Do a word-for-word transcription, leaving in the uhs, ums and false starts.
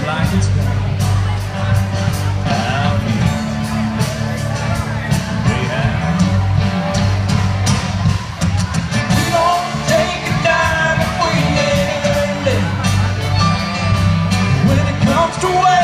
like it's gone out here. We have. We don't take it down if we ain't late. When it comes to